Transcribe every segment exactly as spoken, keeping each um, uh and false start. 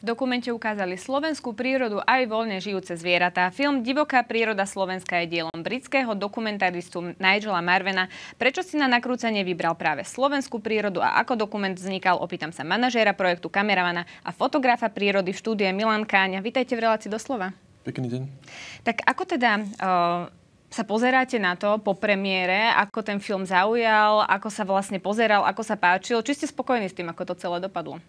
V dokumente ukázali slovenskú prírodu aj voľne žijúce zvieratá. Film Divoká príroda Slovenska je dielom britského dokumentaristu Nigela Marvena. Prečo si na nakrúcanie vybral práve slovenskú prírodu a ako dokument vznikal, opýtam sa manažéra projektu, kameramana a fotografa prírody v štúdie Milan Káňa. Vítajte v relácii Doslova. Pekný deň. Tak ako teda uh, sa pozeráte na to po premiére, ako ten film zaujal, ako sa vlastne pozeral, ako sa páčil? Či ste spokojní s tým, ako to celé dopadlo?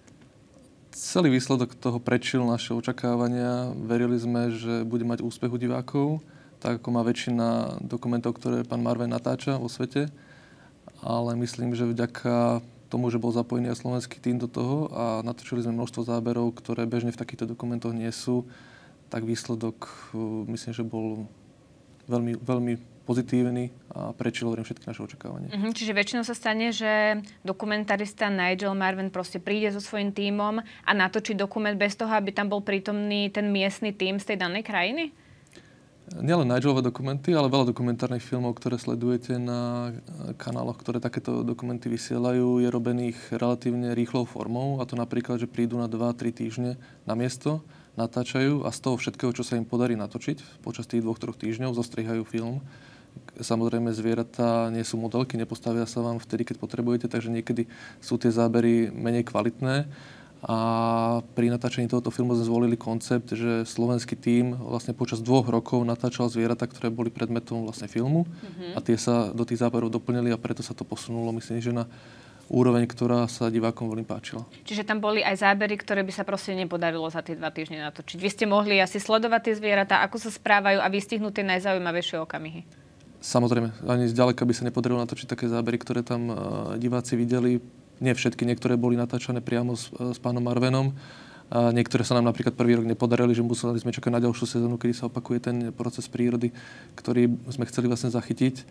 Celý výsledok toho prečil naše očakávania. Verili sme, že bude mať úspech u divákov, tak ako má väčšina dokumentov, ktoré pán Marven natáča vo svete. Ale myslím, že vďaka tomu, že bol zapojený aj slovenský tím do toho a natočili sme množstvo záberov, ktoré bežne v takýchto dokumentoch nie sú, tak výsledok myslím, že bol veľmi, veľmi pozitívny a prečil hovorím všetky naše očakávania. Uh-huh, čiže väčšinou sa stane, že dokumentarista Nigel Marven proste príde so svojím tímom a natočí dokument bez toho, aby tam bol prítomný ten miestny tím z tej danej krajiny? Nielen Nigelové dokumenty, ale veľa dokumentárnych filmov, ktoré sledujete na kanáloch, ktoré takéto dokumenty vysielajú, je robených relatívne rýchlou formou. A to napríklad, že prídu na dva tri týždne na miesto, natáčajú a z toho všetkého, čo sa im podarí natočiť počas tých dvoch, troch týždňov, zostrihajú film. Samozrejme, zvieratá nie sú modelky, nepostavia sa vám vtedy, keď potrebujete, takže niekedy sú tie zábery menej kvalitné. A pri natáčaní tohoto filmu sme zvolili koncept, že slovenský tím vlastne počas dvoch rokov natáčal zvieratá, ktoré boli predmetom vlastne filmu. Mm-hmm. A tie sa do tých záberov doplnili a preto sa to posunulo, myslím, že na úroveň, ktorá sa divákom veľmi páčila. Čiže tam boli aj zábery, ktoré by sa proste nepodarilo za tie dva týždne natočiť. Vy ste mohli asi sledovať tie zvieratá, ako sa správajú a vystihnúť tie najzaujímavejšie okamihy. Samozrejme, ani zďaleka by sa nepodarilo natočiť také zábery, ktoré tam diváci videli. Nie všetky, niektoré boli natáčané priamo s, s pánom Marvenom. A niektoré sa nám napríklad prvý rok nepodarili, že museli sme čakať na ďalšiu sezónu, kedy sa opakuje ten proces prírody, ktorý sme chceli vlastne zachytiť.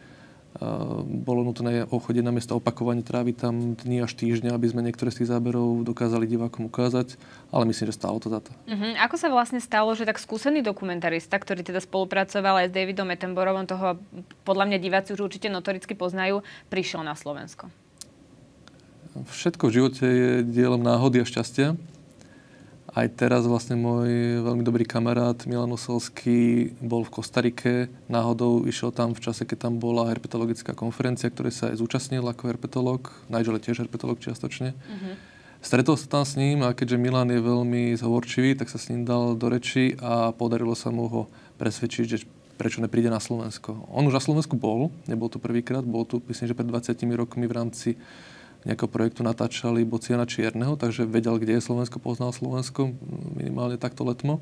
A bolo nutné ochodiť na miesto opakovanie, tráviť tam dni až týždňa, aby sme niektoré z tých záberov dokázali divákom ukázať, ale myslím, že stálo to za to. Uh-huh. Ako sa vlastne stalo, že tak skúsený dokumentarista, ktorý teda spolupracoval aj s Davidom Attenborougom, toho podľa mňa diváci už určite notoricky poznajú, prišiel na Slovensko? Všetko v živote je dielom náhody a šťastia. Aj teraz vlastne môj veľmi dobrý kamarát Milan Oselský bol v Kostarike. Náhodou išiel tam v čase, keď tam bola herpetologická konferencia, ktorej sa aj zúčastnil ako herpetolog. Nigel je tiež herpetolog čiastočne. Uh-huh. Stretol sa tam s ním a keďže Milan je veľmi zhovorčivý, tak sa s ním dal do reči a podarilo sa mu ho presvedčiť, že prečo nepríde na Slovensko. On už na Slovensku bol, nebol tu prvýkrát, bol tu myslím, že pred dvadsiatimi rokmi v rámci nejakého projektu natáčali Bociana Čierneho, takže vedel, kde je Slovensko, poznal Slovensko, minimálne takto letmo.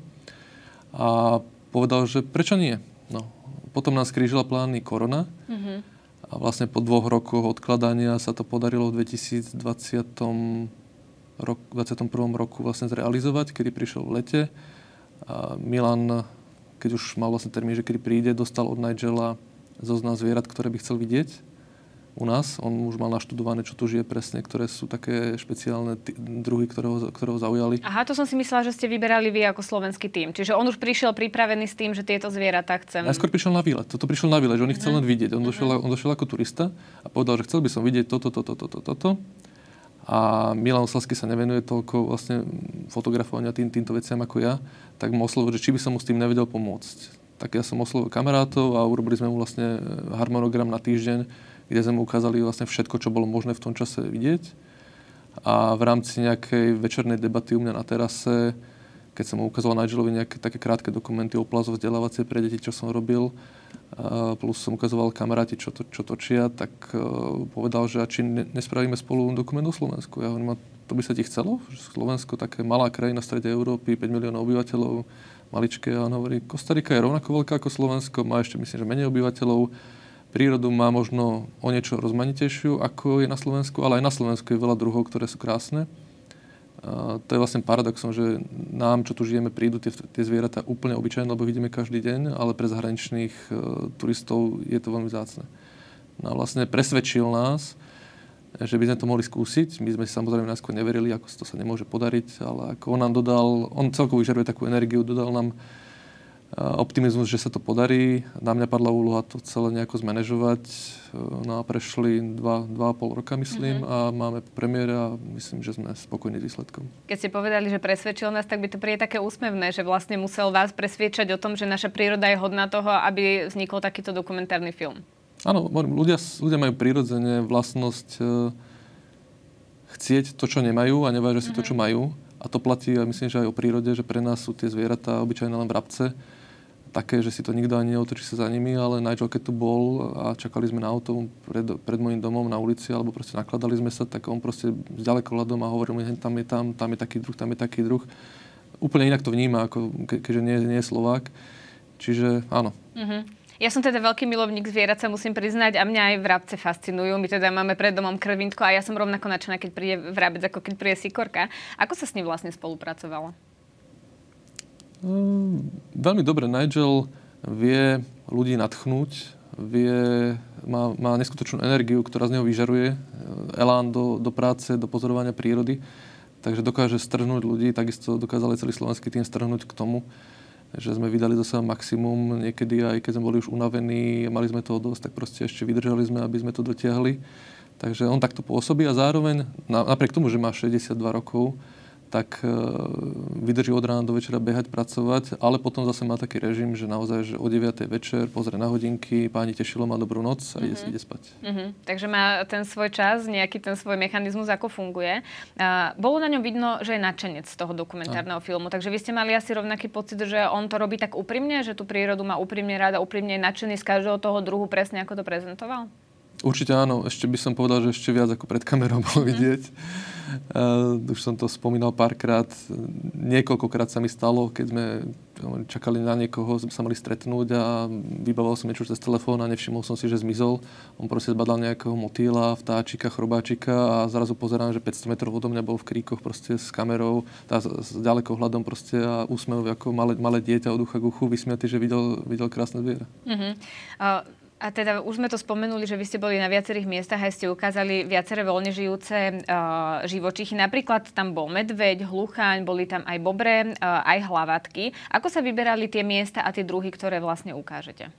A povedal, že prečo nie? No, potom nás krížila plány korona mm-hmm. a vlastne po dvoch rokoch odkladania sa to podarilo v dvetisícdvadsiatom rok, dvadsiatom prvom roku vlastne zrealizovať, kedy prišiel v lete. A Milan, keď už mal vlastne termín, že kedy príde, dostal od Nigela zoznam zvierat, ktoré by chcel vidieť u nás. On už mal naštudované, čo tu žije presne, ktoré sú také špeciálne t- druhy, ktorého, ktorého zaujali. Aha, to som si myslela, že ste vyberali vy ako slovenský tím. Čiže on už prišiel pripravený s tým, že tieto zvieratá chcem. Najskôr prišiel na výlet. Toto prišiel na výlet, že on ich chcel len vidieť. On, uh-huh. došiel, on došiel ako turista a povedal, že chcel by som vidieť toto, toto, toto, toto. A Milan Oselský sa nevenuje toľko vlastne fotografovania tým, týmto veciam ako ja, tak mu oslovil, že či by som mu s tým nevedel pomôcť. Tak ja som oslovil kamarátov a urobili sme mu vlastne harmonogram na týždeň, kde sme mu ukázali vlastne všetko, čo bolo možné v tom čase vidieť. A v rámci nejakej večernej debaty u mňa na terase, keď som mu ukazoval Nigelovi nejaké také krátke dokumenty o plazoch vzdelávacie pre deti, čo som robil, plus som ukazoval kamaráti, čo, to, čo točia, tak povedal, že či nespravíme spolu dokument o Slovensku. Ja hovorím, to by sa ti chcelo? Slovensko, také malá krajina v strede Európy, päť miliónov obyvateľov, maličké. A on hovorí, Kostarika je rovnako veľká ako Slovensko, má ešte myslím, že menej obyvateľov. Prírodu má možno o niečo rozmanitejšiu, ako je na Slovensku, ale aj na Slovensku je veľa druhov, ktoré sú krásne. A to je vlastne paradoxom, že nám, čo tu žijeme, prídu tie, tie zvieratá úplne obyčajné, lebo vidíme každý deň, ale pre zahraničných e, turistov je to veľmi vzácne. No a vlastne presvedčil nás, že by sme to mohli skúsiť. My sme si samozrejme najskôr neverili, ako to sa nemôže podariť, ale ako on nám dodal, on celkovo vyžaruje takú energiu, dodal nám optimizmus, že sa to podarí. Na mňa padla úloha to celé nejako zmanéžovať. No a prešli dva, dva a pol roka, myslím, mm-hmm. a máme premiéra a myslím, že sme spokojní s výsledkom. Keď ste povedali, že presvedčil nás, tak by to príde také úsmevné, že vlastne musel vás presviečať o tom, že naša príroda je hodná toho, aby vznikol takýto dokumentárny film. Áno, ľudia, ľudia majú prirodzene vlastnosť e, chcieť to, čo nemajú a nevážia si mm-hmm. to, čo majú. A to platí, a myslím, že aj o prírode, že pre nás sú tie zvieratá obyčajné len vrabce. Také, že si to nikto ani neotočí sa za nimi, ale Nigel, keď tu bol a čakali sme na auto pred, pred môjim domom na ulici, alebo proste nakladali sme sa, tak on proste s ďalekohľadom a hovoril mi, tam je tam, tam je taký druh, tam je taký druh. Úplne inak to vníma, ako ke, keďže nie, nie je Slovák. Čiže áno. Mm-hmm. Ja som teda veľký milovník zvierat, sa musím priznať, a mňa aj vrabce fascinujú. My teda máme pred domom krvintko a ja som rovnako nadšená, keď príde vrabec, ako keď príde sikorka. Ako sa s ním vlastne spolupracovalo? Um, veľmi dobre. Nigel vie ľudí nadchnúť, vie, má, má neskutočnú energiu, ktorá z neho vyžaruje, elán do, do práce, do pozorovania prírody. Takže dokáže strhnúť ľudí, takisto dokázali celý slovenský tým strhnúť k tomu, že sme vydali do seba maximum. Niekedy aj keď sme boli už unavení, mali sme toho dosť, tak proste ešte vydržali sme, aby sme to dotiahli. Takže on takto pôsobí a zároveň, napriek tomu, že má šesťdesiatdva rokov, tak vydrží od rána do večera behať, pracovať, ale potom zase má taký režim, že naozaj, že o deviatej večer pozrie na hodinky, páni, tešilo ma, dobrú noc a ide, mm-hmm. ide spať. Mm-hmm. Takže má ten svoj čas, nejaký ten svoj mechanizmus, ako funguje. Uh, bolo na ňom vidno, že je nadšenec z toho dokumentárneho a. filmu, takže vy ste mali asi rovnaký pocit, že on to robí tak úprimne, že tú prírodu má úprimne ráda, úprimne je nadšený z každého toho druhu, presne ako to prezentoval? Určite áno. Ešte by som povedal, že ešte viac ako pred kamerou bolo vidieť. Uh, už som to spomínal párkrát. Niekoľkokrát sa mi stalo, keď sme čakali na niekoho, sme sa mali stretnúť a vybavoval som niečo cez telefón a nevšimol som si, že zmizol. On proste zbadal nejakého motýla, vtáčika, chrobáčika a zrazu pozerám, že päťsto metrov odo mňa bol v kríkoch proste s kamerou, tá, s ďalekohľadom proste a úsmev ako malé, malé dieťa od ucha k uchu, vysmiatý, že videl, videl krásne zviera. Uh-huh. Uh... A teda už sme to spomenuli, že vy ste boli na viacerých miestach a ste ukázali viaceré voľne žijúce uh, živočichy. Napríklad tam bol medveď, hlucháň, boli tam aj bobre, uh, aj hlavatky. Ako sa vyberali tie miesta a tie druhy, ktoré vlastne ukážete?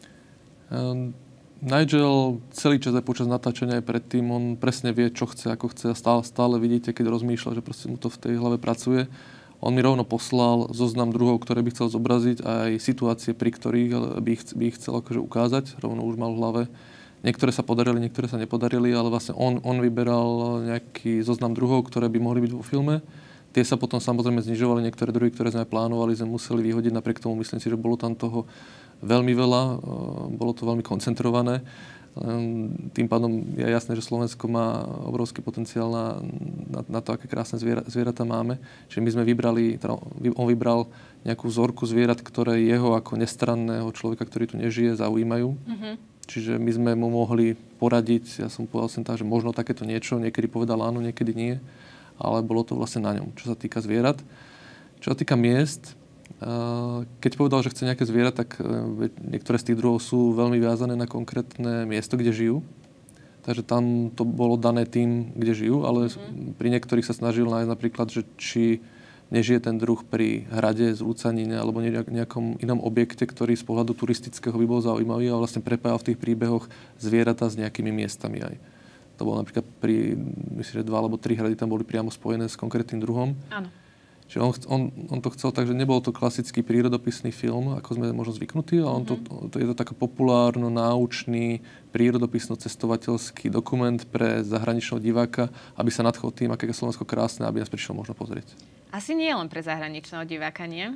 Um, Nigel celý čas aj počas natáčania aj predtým, on presne vie, čo chce, ako chce a stále, stále vidíte, keď rozmýšľa, že proste mu to v tej hlave pracuje. On mi rovno poslal zoznam druhov, ktoré by chcel zobraziť a aj situácie, pri ktorých by ich, by ich chcel akože ukázať. Rovno už mal v hlave. Niektoré sa podarili, niektoré sa nepodarili, ale vlastne on, on vyberal nejaký zoznam druhov, ktoré by mohli byť vo filme. Tie sa potom samozrejme znižovali. Niektoré druhy, ktoré sme plánovali, sme museli vyhodiť. Napriek tomu myslím si, že bolo tam toho veľmi veľa. Bolo to veľmi koncentrované. Tým pádom je jasné, že Slovensko má obrovský potenciál na, na, na to, aké krásne zviera, zvieratá máme. Čiže my sme vybrali, teda on vybral nejakú vzorku zvierat, ktoré jeho ako nestranného človeka, ktorý tu nežije, zaujímajú. Mm-hmm. Čiže my sme mu mohli poradiť, ja som povedal sem tak, že možno takéto niečo, niekedy povedal áno, niekedy nie, ale bolo to vlastne na ňom, čo sa týka zvierat. Čo sa týka miest, keď povedal, že chce nejaké zviera, tak niektoré z tých druhov sú veľmi viazané na konkrétne miesto, kde žijú. Takže tam to bolo dané tým, kde žijú, ale mm-hmm. pri niektorých sa snažil nájsť napríklad, že či nežije ten druh pri hrade, zrúcanine alebo nejakom inom objekte, ktorý z pohľadu turistického by bol zaujímavý a vlastne prepájal v tých príbehoch zvieratá s nejakými miestami aj. To bolo napríklad pri, myslím, že dva alebo tri hrady tam boli priamo spojené s konkrétnym druhom. Áno. Čiže on, on, on to chcel tak, že nebol to klasický prírodopisný film, ako sme možno zvyknutí, ale on to, to, je to taký populárno-náučný, prírodopisno-cestovateľský dokument pre zahraničného diváka, aby sa nadchol tým, aké je Slovensko krásne, aby nás prišiel možno pozrieť. Asi nie len pre zahraničného diváka, nie?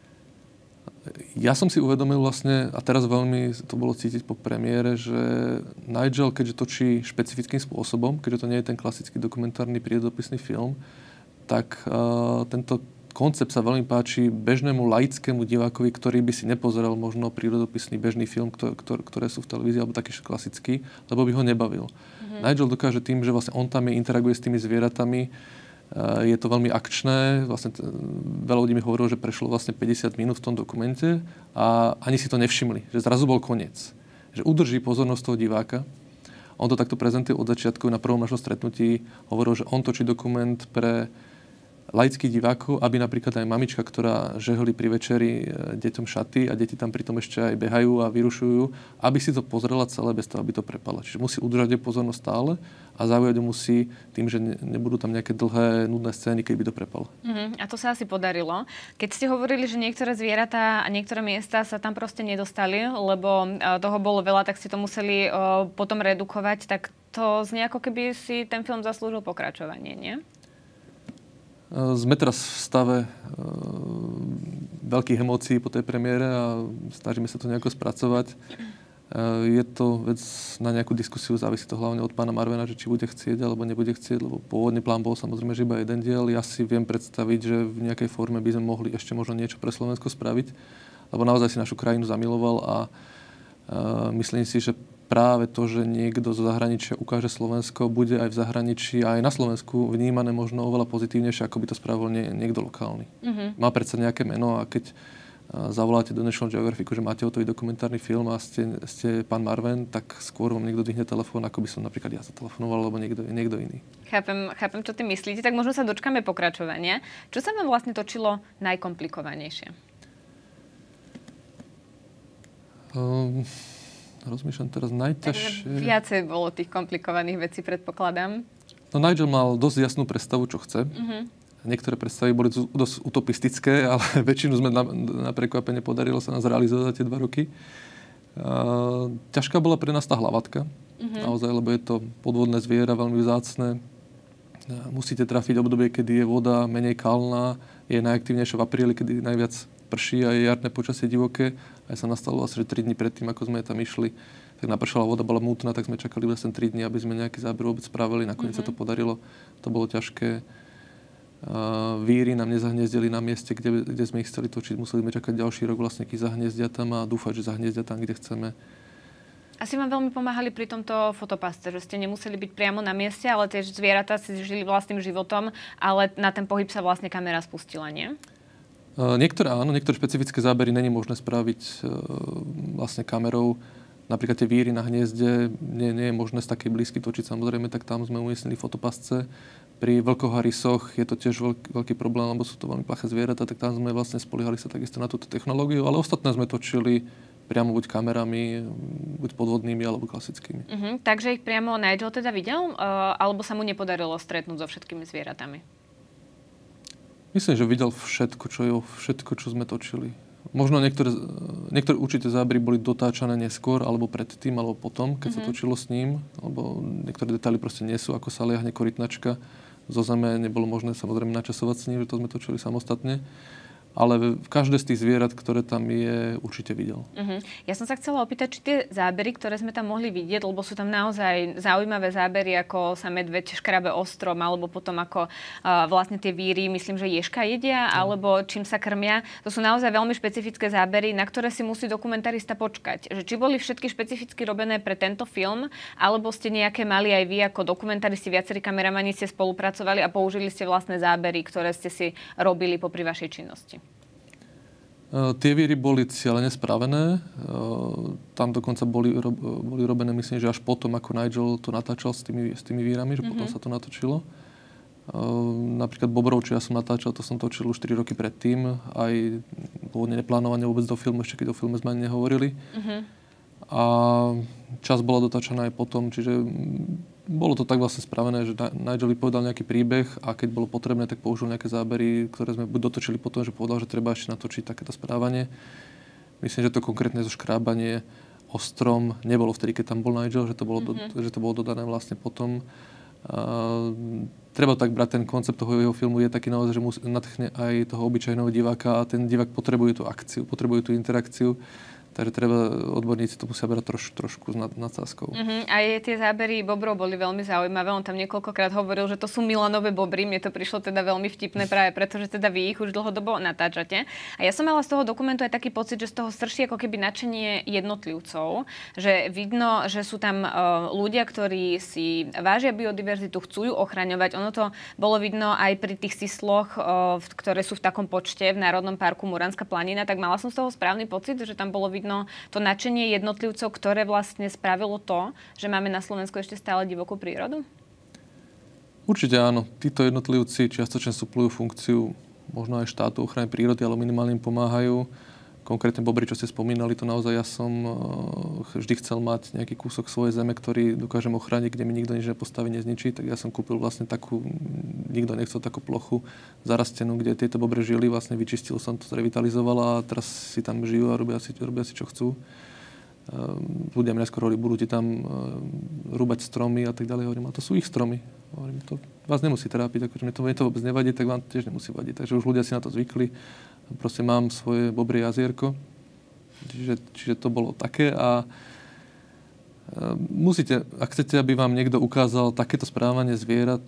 Ja som si uvedomil vlastne, a teraz veľmi to bolo cítiť po premiére, že Nigel, keďže točí špecifickým spôsobom, keďže to nie je ten klasický dokumentárny prírodopisný film, tak uh, tento koncept sa veľmi páči bežnému laickému divákovi, ktorý by si nepozeral možno prírodopisný bežný film, ktor, ktor, ktoré sú v televízii, alebo taký klasický, lebo by ho nebavil. Mm-hmm. Nigel dokáže tým, že vlastne on tam je, interaguje s tými zvieratami, uh, je to veľmi akčné. Vlastne t- veľa ľudí mi hovorilo, že prešlo vlastne päťdesiat minút v tom dokumente a ani si to nevšimli, že zrazu bol koniec. Že udrží pozornosť toho diváka. On to takto prezentuje od začiatku na prvom našom stretnutí. Hovoril, že on točí dokument pre laických divákov, aby napríklad aj mamička, ktorá žehli pri večeri deťom šaty a deti tam pritom ešte aj behajú a vyrušujú, aby si to pozrela celé bez toho, aby to prepala. Čiže musí udržať pozornosť stále a zaujať musí tým, že nebudú tam nejaké dlhé, nudné scény, keď by to prepalo. Uh-huh. A to sa asi podarilo. Keď ste hovorili, že niektoré zvieratá a niektoré miesta sa tam proste nedostali, lebo toho bolo veľa, tak ste to museli uh, potom redukovať, tak to znie ako keby si ten film zaslúžil pokračovanie, nie? Sme teraz v stave e, veľkých emócií po tej premiére a snažíme sa to nejako spracovať. E, je to vec na nejakú diskusiu, závisí to hlavne od pána Marvena, že či bude chcieť alebo nebude chcieť, lebo pôvodný plán bol samozrejme, že iba jeden diel. Ja si viem predstaviť, že v nejakej forme by sme mohli ešte možno niečo pre Slovensko spraviť, lebo naozaj si našu krajinu zamiloval a e, myslím si, že práve to, že niekto zo zahraničia ukáže Slovensko, bude aj v zahraničí, aj na Slovensku vnímané možno oveľa pozitívnejšie, ako by to spravil nie, niekto lokálny. Mm-hmm. Má predsa nejaké meno a keď zavoláte do National Geographic, že máte hotový dokumentárny film a ste, ste pán Marven, tak skôr vám niekto dvihne telefón, ako by som napríklad ja zatelefonoval, alebo niekto, niekto iný. Chápem, chápem, čo ty myslíte, tak možno sa dočkáme pokračovania. Čo sa vám vlastne točilo najkomplikovanejšie? Um... Rozmýšľam teraz najťažšie. Takže viacej bolo tých komplikovaných vecí, predpokladám. No Nigel mal dosť jasnú predstavu, čo chce. Uh-huh. Niektoré predstavy boli dosť utopistické, ale väčšinu sme na, na prekvapenie podarilo sa nás realizovať za tie dva roky. Uh, ťažká bola pre nás tá hlavatka. Uh-huh. Naozaj, lebo je to podvodné zviera, veľmi vzácne. Uh, musíte trafiť obdobie, kedy je voda menej kalná. Je najaktívnejšia v apríli, kedy najviac prší a je jarné počasie divoké. Aj sa nastalo vlastne, že tri dni predtým, ako sme tam išli, tak napršala voda, bola mútna, tak sme čakali vlastne tri dni, aby sme nejaký záber vôbec spravili. Nakoniec mm-hmm. sa to podarilo. To bolo ťažké. Uh, víry nám nezahniezdili na mieste, kde, kde sme ich chceli točiť. Museli sme čakať ďalší rok vlastne, keď zahniezdia tam a dúfať, že zahniezdia tam, kde chceme. Asi vám veľmi pomáhali pri tomto fotopaste, že ste nemuseli byť priamo na mieste, ale tie zvieratá si žili vlastným životom, ale na ten pohyb sa vlastne kamera spustila, nie? Niektoré áno, niektoré špecifické zábery není možné spraviť e, vlastne kamerou. Napríklad tie víry na hniezde nie, nie je možné z takej blízky točiť, samozrejme, tak tam sme umiestnili fotopasce. Pri vlkoch a rysoch je to tiež veľký, veľký problém, lebo sú to veľmi plaché zvieratá, tak tam sme vlastne spoliehali sa takisto na túto technológiu, ale ostatné sme točili priamo buď kamerami, buď podvodnými, alebo klasickými. Uh-huh, takže ich priamo Nigel teda videl, uh, alebo sa mu nepodarilo stretnúť so všetkými zvieratami? Myslím, že videl všetko, čo je, všetko, čo sme točili. Možno niektoré, niektoré určite zábery boli dotáčané neskôr, alebo predtým, alebo potom, keď mm-hmm. sa točilo s ním. Lebo niektoré detaily proste nie sú, ako sa liahne korytnačka zo zeme. Nebolo možné samozrejme načasovať s ním, že to sme točili samostatne. Ale v každé z tých zvierat, ktoré tam je, určite videl. Uh-huh. Ja som sa chcela opýtať, či tie zábery, ktoré sme tam mohli vidieť, lebo sú tam naozaj zaujímavé zábery, ako sa medveď škrabe o strom, alebo potom ako uh, vlastne tie víry, myslím, že ježka jedia, uh-huh. alebo čím sa krmia. To sú naozaj veľmi špecifické zábery, na ktoré si musí dokumentarista počkať. Že či boli všetky špecificky robené pre tento film, alebo ste nejaké mali aj vy ako dokumentaristi, viacerí kameramani ste spolupracovali a použili ste vlastné zábery, ktoré ste si robili popri vašej činnosti. Tie víry boli cieľene spravené. Tam dokonca boli, boli robené, myslím, že až potom, ako Nigel to natáčal s tými, s tými vírami, že mm-hmm. potom sa to natočilo. Napríklad Bobrov, čo ja som natáčal, to som točil už štyri roky predtým. Aj pôvodne neplánované vôbec do filmu, ešte keď o filme sme ani nehovorili. Mm-hmm. A časť bola dotáčaná aj potom, čiže bolo to tak vlastne spravené, že Nigel povedal nejaký príbeh a keď bolo potrebné, tak použil nejaké zábery, ktoré sme buď dotočili potom, že povedal, že treba ešte natočiť takéto správanie. Myslím, že to konkrétne zo škrábanie ostrom nebolo vtedy, keď tam bol Nigel, že to bolo, mm-hmm. do, že to bolo dodané vlastne potom. A, treba tak brať, ten koncept toho jeho filmu je taký naozaj, že musí, nadchne aj toho obyčajného diváka a ten divák potrebuje tú akciu, potrebuje tú interakciu. Takže treba, odborníci to musia brať troš, trošku s nad, nadsázkou. Uh-huh. A tie zábery bobrov boli veľmi zaujímavé. On tam niekoľkokrát hovoril, že to sú Milanové bobry. Mne to prišlo teda veľmi vtipné práve preto, že teda vy ich už dlhodobo natáčate. A ja som mala z toho dokumentu aj taký pocit, že z toho strší ako keby nadšenie jednotlivcov. Že vidno, že sú tam uh, ľudia, ktorí si vážia biodiverzitu, chcú ju ochraňovať. Ono to bolo vidno aj pri tých sisloch, uh, ktoré sú v takom počte v Národnom parku Muranská planina. Tak mala som z toho správny pocit, že tam bolo vidno No, to nadšenie jednotlivcov, ktoré vlastne spravilo to, že máme na Slovensku ešte stále divokú prírodu? Určite áno. Títo jednotlivci čiastočne suplujú funkciu možno aj štátu ochrany prírody, ale minimálne im pomáhajú. Konkrétne bobry, čo ste spomínali, to naozaj ja som vždy chcel mať nejaký kúsok svojej zeme, ktorý dokážem ochrániť, kde mi nikto nič nepostaví, nezničí. Tak ja som kúpil vlastne takú, nikto nechcel takú plochu zarastenú, kde tieto bobre žili. Vlastne vyčistil som to, zrevitalizoval a teraz si tam žijú a robia si, robia si čo chcú. Ľudia mi neskôr hovorí, budú ti tam rúbať stromy a tak ďalej. Hovorím, a to sú ich stromy. Hovorím, to vás nemusí trápiť, akože mne to, mne to vôbec nevadí, tak vám tiež nemusí vadiť. Takže už ľudia si na to zvykli. Proste mám svoje bobrie jazierko. Čiže, čiže to bolo také a musíte, ak chcete, aby vám niekto ukázal takéto správanie zvierat,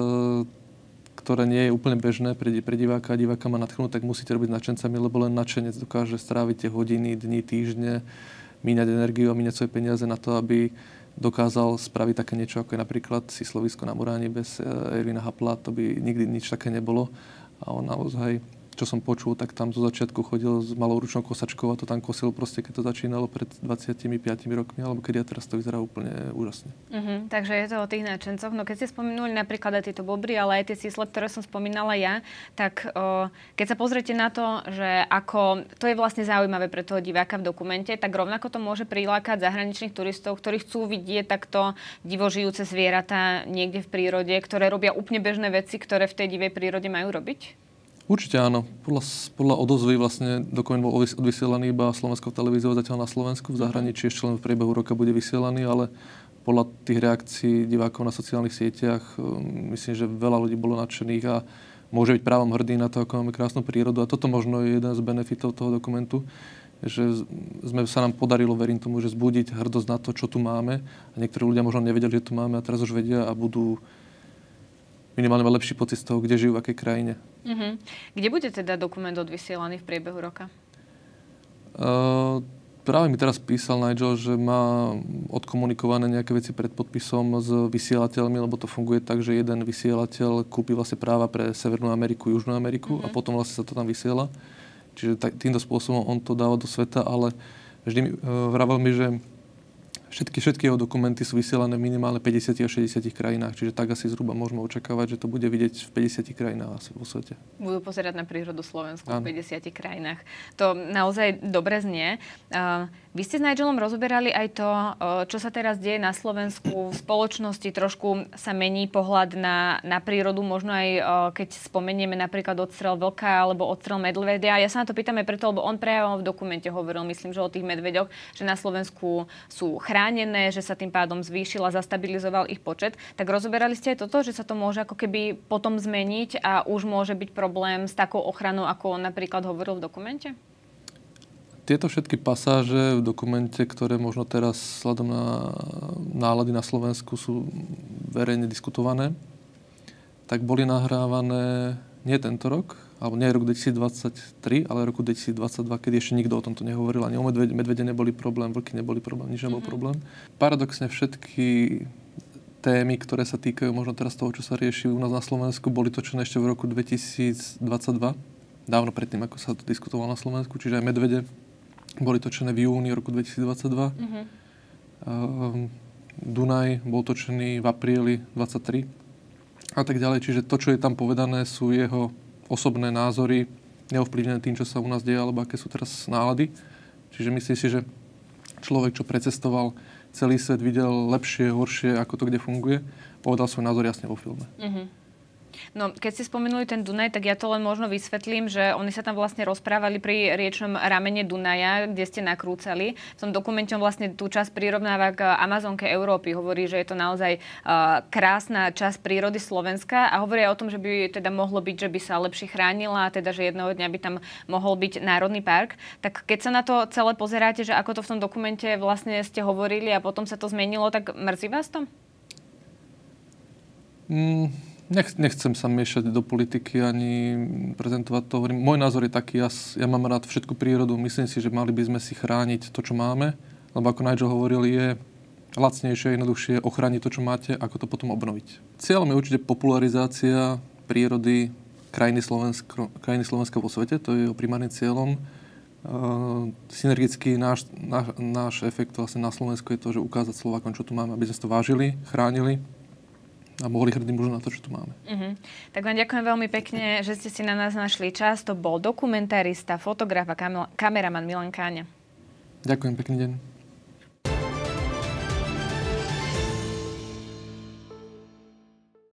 ktoré nie je úplne bežné pre, pre diváka a diváka má nadchnúť, tak musíte robiť nadšencami, lebo len nadšenec dokáže stráviť tie hodiny, dni, týždne, míňať energiu a míňať svoje peniaze na to, aby dokázal spraviť také niečo, ako je napríklad Sislovisko na Muráni bez Ervina Hapla. To by nikdy nič také nebolo. A on naozaj, čo som počul, tak tam zo začiatku chodil s malou ručnou kosačkou a to tam kosil proste, keď to začínalo pred dvadsiatimi piatimi rokmi, alebo keď ja teraz to vyzerá úplne úžasne. Uh-huh, takže je to o tých nadšencoch. No keď ste spomenuli napríklad aj tieto bobry, ale aj tie sisle, ktoré som spomínala ja, tak o, keď sa pozriete na to, že ako, to je vlastne zaujímavé pre toho diváka v dokumente, tak rovnako to môže prilákať zahraničných turistov, ktorí chcú vidieť takto divožijúce zvieratá niekde v prírode, ktoré robia úplne bežné veci, ktoré v tej divej prírode majú robiť? Určite áno. Podľa, podľa odozvy vlastne dokument bol odvysielaný iba slovenskou televíziou, zatiaľ na Slovensku. V zahraničí ešte len v priebehu roka bude vysielaný, ale podľa tých reakcií divákov na sociálnych sieťach myslím, že veľa ľudí bolo nadšených a môže byť právom hrdý na to, ako máme krásnu prírodu. A toto možno je jeden z benefitov toho dokumentu, že sme, sa nám podarilo, verím tomu, že zbudiť hrdosť na to, čo tu máme. A niektorí ľudia možno nevedeli, že tu máme a teraz už vedia a budú minimálne mať lepší pocit z toho, kde žijú, v akej krajine. Uh-huh. Kde bude teda dokument odvysielaný v priebehu roka? Uh, práve mi teraz písal Nigel, že má odkomunikované nejaké veci pred podpisom s vysielateľmi, lebo to funguje tak, že jeden vysielateľ kúpi vlastne práva pre Severnú Ameriku, Južnú Ameriku uh-huh. a potom vlastne sa to tam vysiela. Čiže tak, týmto spôsobom on to dáva do sveta, ale vždy mi uh, vravel mi, že Všetky, všetky jeho dokumenty sú vysielané v minimálne päťdesiatich a šesťdesiatich krajinách, čiže tak asi zhruba môžeme očakávať, že to bude vidieť v päťdesiatich krajinách asi vo svete. Budú pozerať na prírodu Slovensku v päťdesiatich krajinách. To naozaj dobre znie. Uh, vy ste s Nigelom rozoberali aj to, uh, čo sa teraz deje na Slovensku. V spoločnosti trošku sa mení pohľad na, na prírodu, možno aj uh, keď spomenieme napríklad odstrel vlka alebo odstrel medvedia. Ja sa na to pýtam aj preto, lebo on práve v dokumente hovoril, myslím, že o tých medveďoch, že na Slovensku sú chránené, že sa tým pádom zvýšil a zastabilizoval ich počet. Tak rozoberali ste aj toto, že sa to môže ako keby potom zmeniť a už môže byť problém s takou ochranou, ako on napríklad hovoril v dokumente? Tieto všetky pasáže v dokumente, ktoré možno teraz vzhľadom na nálady na Slovensku sú verejne diskutované, tak boli nahrávané nie tento rok, alebo nie rok dvetisícdvadsaťtri, ale roku dvetisícdvadsaťdva, keď ešte nikto o tomto nehovoril. Ani o medvede, medvede neboli problém, vlky neboli problém, nič nebol mm-hmm. problém. Paradoxne všetky témy, ktoré sa týkajú možno teraz toho, čo sa rieši u nás na Slovensku, boli točené ešte v roku dvetisícdvadsaťdva, dávno predtým, ako sa to diskutovalo na Slovensku, čiže aj medvede boli točené v júni roku dvetisícdvadsaťdva. Mm-hmm. Um, Dunaj bol točený v apríli dvadsaťtri a tak ďalej. Čiže to, čo je tam povedané, sú jeho osobné názory, neovplyvnené tým, čo sa u nás deje, alebo aké sú teraz nálady. Čiže myslím si, že človek, čo precestoval celý svet, videl lepšie, horšie, ako to kde funguje, povedal svoj názor jasne vo filme. Mm-hmm. No, keď ste spomenuli ten Dunaj, tak ja to len možno vysvetlím, že oni sa tam vlastne rozprávali pri riečnom ramene Dunaja, kde ste nakrúcali. V tom dokumente on vlastne tú časť prirovnáva k Amazonke Európy. Hovorí, že je to naozaj uh, krásna časť prírody Slovenska a hovorí aj o tom, že by teda mohlo byť, že by sa lepšie chránila a teda, že jedného dňa by tam mohol byť národný park. Tak keď sa na to celé pozeráte, že ako to v tom dokumente vlastne ste hovorili a potom sa to zmenilo, tak mrzí vás to? Mm. Nech, nechcem sa miešať do politiky ani prezentovať to. Môj názor je taký, ja, ja mám rád všetku prírodu. Myslím si, že mali by sme si chrániť to, čo máme. Lebo ako Nigel hovoril, je lacnejšie, jednoduchšie ochrániť to, čo máte, ako to potom obnoviť. Cieľom je určite popularizácia prírody krajiny Slovenska, krajiny Slovenska vo svete. To je jeho primárnym cieľom. Uh, synergický náš, náš, náš efekt vlastne na Slovensku je to, že ukázať Slovákom, čo tu máme, aby sme to vážili, chránili. a mohli hrdí možno na to, čo tu máme. Uh-huh. Tak vám ďakujem veľmi pekne, že ste si na nás našli čas. To bol dokumentarista, fotograf a kam- kameraman Milan Káňa. Ďakujem, pekný deň.